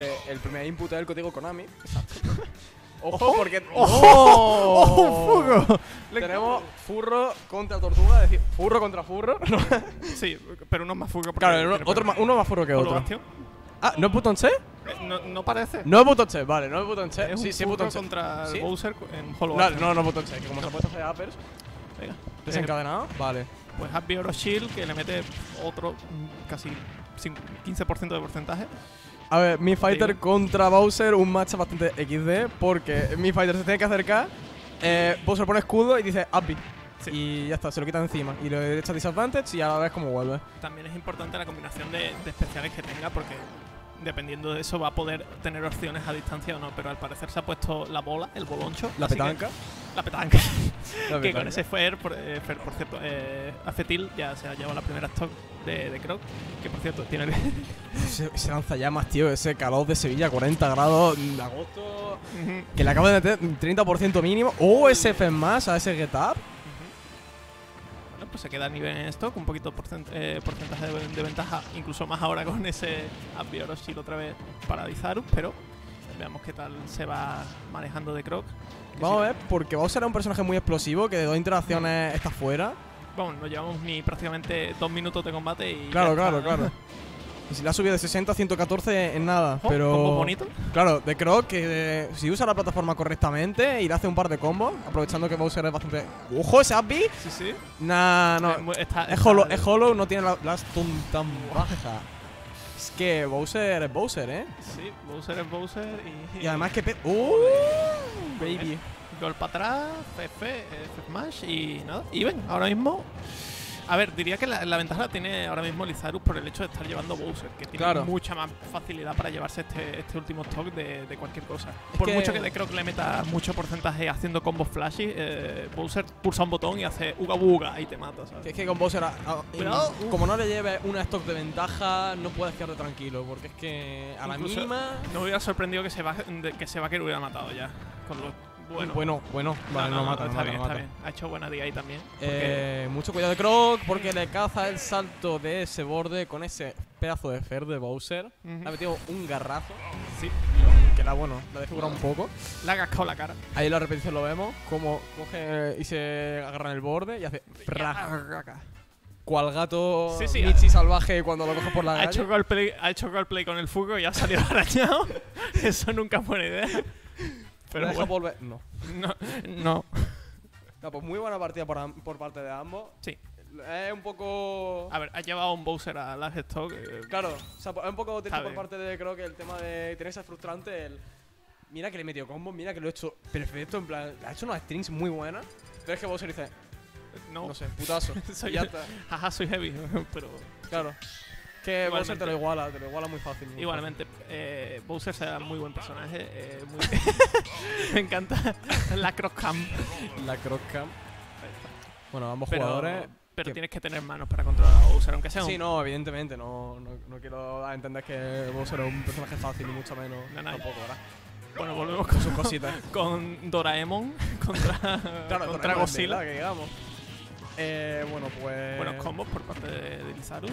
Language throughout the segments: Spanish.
el primer input es el código Konami. Exacto. Ojo, porque. ¡Ojo! ¡Furro! Tenemos furro contra tortuga, es decir, furro contra furro. Sí, pero uno es más furro. Claro, uno más furro que otro. Bastión. Ah, ¿no es button C? No parece. No es button C, vale, no es button C. Es Sí, un sí, es furro button C. contra ¿Sí? el Bowser en Hollow No, Bastion. no es button C, que como se ha puesto hacer uppers, Venga. desencadenado, vale. Pues Happy Oro Shield, que le mete otro casi 15% de porcentaje. A ver, Mi Fighter Digo. contra Bowser, un match bastante XD, porque Mi Fighter se tiene que acercar, Bowser pone escudo y dice Happy. Sí. Y ya está, se lo quita encima. Y le echa disadvantage y ya ves cómo vuelve. También es importante la combinación de especiales que tenga, porque dependiendo de eso va a poder tener opciones a distancia o no. Pero al parecer se ha puesto la bola, el boloncho. La así que- petanca. La petanca. La Que petanca. con ese Fer, por cierto, Afetil ya se ha llevado la primera stock de Croc. Que por cierto, tiene el. Se lanza llamas, tío, ese calor de Sevilla, 40 grados de agosto. Que le acaba de meter un 30% mínimo. ¡Oh, ese F más a ese get up! Bueno, pues se queda a nivel en stock, un poquito porcentaje de ventaja, incluso más ahora con ese Apioro Shield otra vez para Dizarus, pero veamos qué tal se va manejando de Croc. Que Vamos sí, a ver, porque Bowser es un personaje muy explosivo que de 2 interacciones está fuera. Vamos, no llevamos ni prácticamente 2 minutos de combate y. Claro, ya está. claro. Y si le ha subido de 60 a 114 en nada, Oh, pero. combo bonito. Claro, de Croc que si usa la plataforma correctamente y le hace un par de combos, aprovechando que Bowser es bastante. ¡Ojo, ese Happy! Sí, sí. Nah, no. Está, Es hollow, no tiene la stun tan baja. Es que Bowser es Bowser, ¿eh? Sí, Bowser es Bowser y. Y además que. Baby. Gol para atrás, F Smash y nada. Y ven, ahora mismo. A ver, diría que la ventaja la tiene ahora mismo Lizarus por el hecho de estar llevando Bowser, que tiene Claro. mucha más facilidad para llevarse este último stock de cualquier cosa. Es Por que- mucho que creo que le meta mucho porcentaje haciendo combos flashy, Bowser pulsa un botón y hace uga buga y te mata, ¿sabes? Que es que con Bowser, Cuidado. como no le lleves una stock de ventaja, no puedes quedarte tranquilo, porque es que a la Incluso mínima. No me hubiera sorprendido que Sebaker hubiera matado ya. Con lo Bueno, vale, no mata, está no bien, mata. está bien. Ha hecho buena día ahí también. porque- Mucho cuidado de Croc, porque le caza el salto de ese borde con ese pedazo de fer de Bowser. Ujú. Le ha metido un garrazo, Sí, que la desfigura un poco. le ha cascado la cara. Ahí en la repetición lo vemos, como coge y se agarra en el borde y hace fraca. Cual gato Sí, sí, Michi salvaje cuando lo coge por la Ha calle. hecho roleplay con el fuego y ha salido arañado. Eso nunca es buena idea. Pero Deja bueno, volver. No. no. No, pues muy buena partida por parte de ambos. Sí. Es un poco. A ver, ha llevado un Bowser a Last Stock. Claro, o sea, es un poco triste Está por bien. parte de creo que el tema de tener esa frustrante. Mira que le he metido combo, mira que lo he hecho perfecto. En plan, ha hecho unas strings muy buenas. Pero es que Bowser dice, no sé, putazo. Soy y ya está. Jaja, soy heavy. Pero Claro. Que Bowser Igualmente. te lo iguala muy fácil. muy igualmente, Bowser será muy buen personaje. Me encanta la cross cam. fácil. La cross cam. Bueno, ambos Pero, jugadores. pero que- tienes que tener manos para controlar a Bowser, aunque sea Sí, un. no, evidentemente. No quiero dar a entender que Bowser es un personaje fácil, ni mucho menos. No, no. Tampoco, ¿verdad? Bueno, volvemos con Sus cositas. con Doraemon contra, Claro, contra Doraemon, Godzilla. ¿verdad? Que digamos. Bueno, pues. Buenos combos por parte de Lizarus.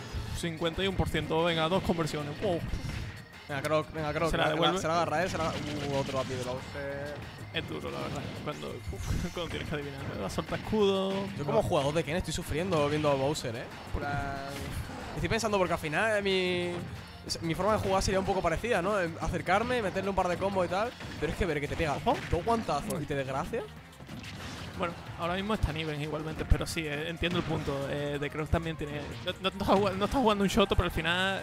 51%, venga, 2 conversiones. Oh, Venga, Croc. Se la devuelve. Se la agarra, se la otro lápiz de Bowser. es duro, la verdad. Cuando tienes que adivinar. La solta escudo. Yo como jugador de Ken estoy sufriendo viendo a Bowser, Estoy pensando porque al final mi forma de jugar sería un poco parecida, ¿no? Acercarme, meterle un par de combos y tal. Pero es que ver que te pega Ojo. dos guantazos y te desgracia. Bueno, ahora mismo está Niven igualmente, pero sí, entiendo el punto. De Croc también tiene. No está jugando un Shoto, pero al final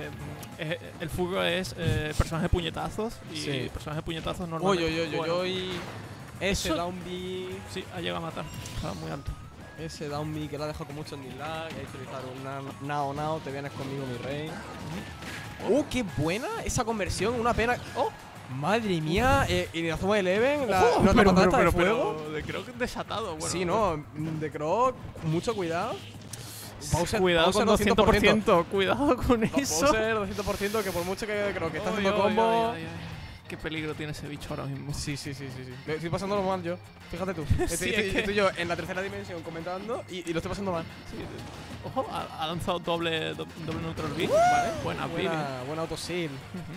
el Fugo es personaje de puñetazos. Y Sí. personaje de puñetazos Uy, normalmente. bueno, ese Eso- down B. Sí, ha llegado a matar. Estaba muy alto. Ese down B que la dejado con mucho en lag. Hay que utilizar un now, te vienes conmigo, mi rey. ¡Qué buena esa conversión! Una pena. ¡Oh! ¡Madre mía! Inazuma Eleven, Ojo, nuestra patata de fuego. pero de Croc desatado. Bueno, Sí, no, de Croc, mucho cuidado. Cuidado Bowser con 200%. Cuidado con eso. Bowser 200%, que por mucho que creo que está haciendo Ay, combo. ay, ay, ay. Qué peligro tiene ese bicho ahora mismo. Sí. Le estoy pasándolo mal yo. Fíjate tú. Sí, es que- Estoy yo en la tercera dimensión comentando y lo estoy pasando mal. Sí, ojo, ha lanzado doble neutral beat. Vale, buena Billy. Buena auto-seal.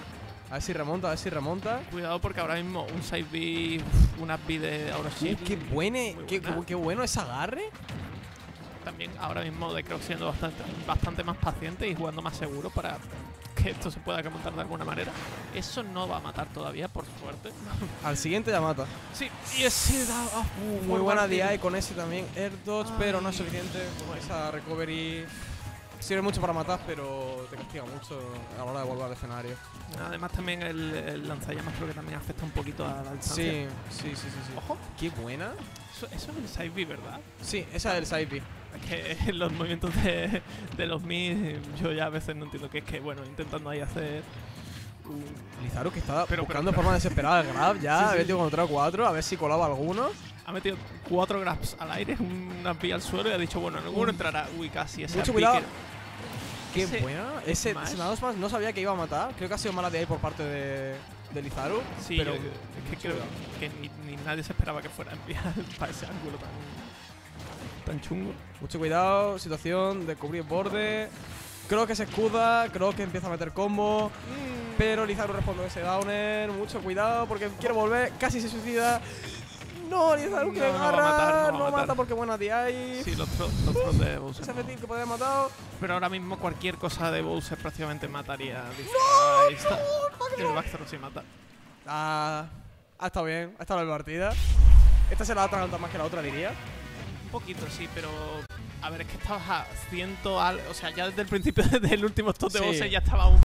A ver si remonta, a ver si remonta. Cuidado porque ahora mismo un side B, una B de Orochi. Qué qué bueno ese agarre. También ahora mismo de Croc siendo bastante más paciente y jugando más seguro para que esto se pueda remontar de alguna manera. Eso no va a matar todavía, por suerte. Al siguiente ya mata. Sí, y ese da... Muy buena DI con ese también. Air dodge, pero no es suficiente. Con esa recovery sirve mucho para matar, pero te castiga mucho a la hora de volver al escenario. Además también el lanzallamas creo que también afecta un poquito a la distancia. Sí. Ojo. Qué buena. Eso es el side B, ¿verdad? Sí, esa es el side B. Es que los movimientos de los Mi yo ya a veces no entiendo qué es que, bueno, intentando ahí hacer... Lizaru que estaba Pero, buscando de forma desesperada el grab ya, Sí. había metido con otro 4, a ver si colaba alguno. Ha metido 4 grabs al aire, una B al suelo y ha dicho, bueno, alguno entrará. Uy, casi ese Mucho up cuidado. que- Qué ese buena. Ese smash. nada más no sabía que iba a matar. Creo que ha sido mala de ahí por parte de Lizaru. Sí, pero es que creo que ni nadie se esperaba que fuera a enviar para ese ángulo tan chungo. mucho cuidado, situación de cubrir borde. Creo que se escuda, creo que empieza a meter combo. Pero Lizaru responde ese downer. Mucho cuidado porque quiere volver, casi se suicida. No, Lizaru que No, no va a agarra, matar, no va a matar. mata porque buena DI. Sí, los trolls de Bowser. Ese fetil que podía haber matado. Pero ahora mismo cualquier cosa de Bowser prácticamente mataría. Ahí está. El backthrow sí mata. Ha estado bien, ha estado en la partida. Esta se la ha atragantado más que la otra, diría. Un poquito, sí, pero... A ver, es que estabas a 100 o sea, ya desde el principio del último stop de Sí. Bowser ya estaba un